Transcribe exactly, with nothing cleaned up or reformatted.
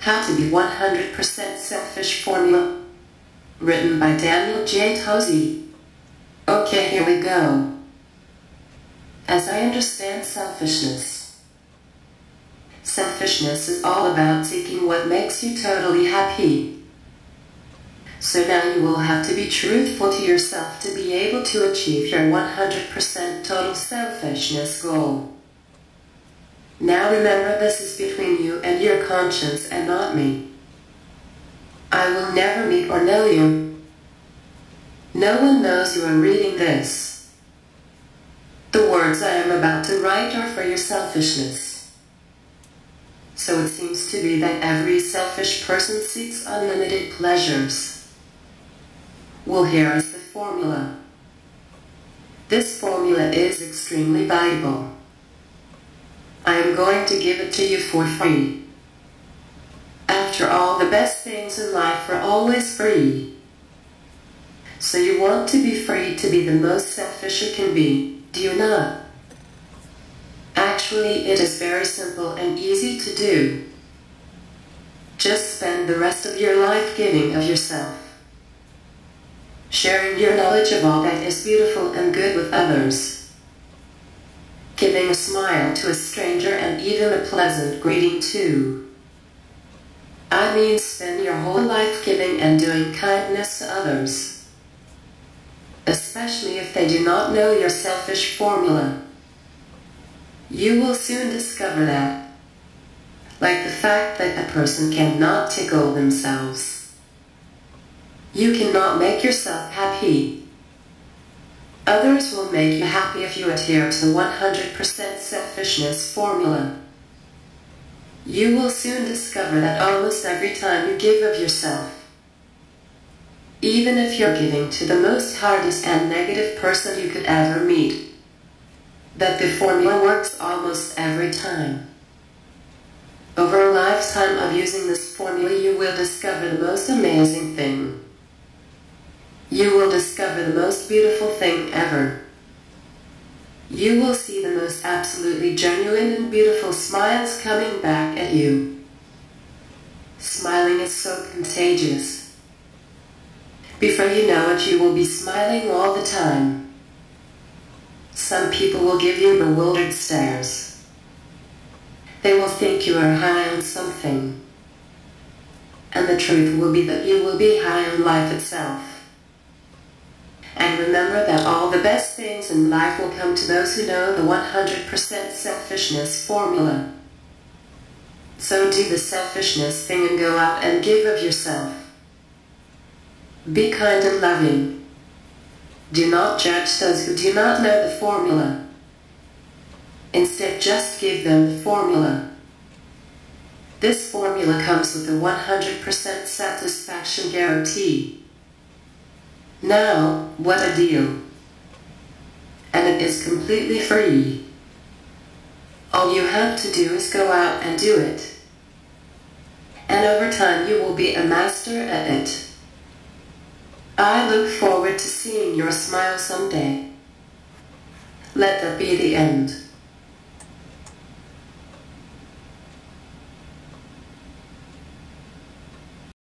How to Be one hundred percent Selfish Formula. Written by Daniel J Towsey. Okay, here we go. As I understand selfishness, selfishness is all about seeking what makes you totally happy. So now you will have to be truthful to yourself to be able to achieve your one hundred percent total selfishness goal. Now remember, this is between you and your conscience and not me. I will never meet or know you. No one knows you are reading this. The words I am about to write are for your selfishness. So it seems to be that every selfish person seeks unlimited pleasures. Well, here is the formula. This formula is extremely valuable. I am going to give it to you for free. After all, the best things in life are always free. So you want to be free to be the most selfish you can be, do you not? Actually, it is very simple and easy to do. Just spend the rest of your life giving of yourself, sharing your knowledge of all that is beautiful and good with others, giving a smile to a stranger and even a pleasant greeting too. I mean, spend your whole life giving and doing kindness to others, especially if they do not know your selfish formula. You will soon discover that, like the fact that a person cannot tickle themselves, you cannot make yourself happy. Others will make you happy if you adhere to the one hundred percent selfishness formula. You will soon discover that almost every time you give of yourself, even if you're giving to the most hardest and negative person you could ever meet, that the formula works almost every time. Over a lifetime of using this formula, you will discover the most amazing thing. You will discover the most beautiful thing ever. You will see the most absolutely genuine and beautiful smiles coming back at you. Smiling is so contagious. Before you know it, you will be smiling all the time. Some people will give you bewildered stares. They will think you are high on something. And the truth will be that you will be high on life itself. And remember that all the best things in life will come to those who know the one hundred percent selfishness formula. So do the selfishness thing and go out and give of yourself. Be kind and loving. Do not judge those who do not know the formula. Instead, just give them the formula. This formula comes with a one hundred percent satisfaction guarantee. Now, what a deal. And it is completely free. All you have to do is go out and do it. And over time you will be a master at it. I look forward to seeing your smile someday. Let that be the end.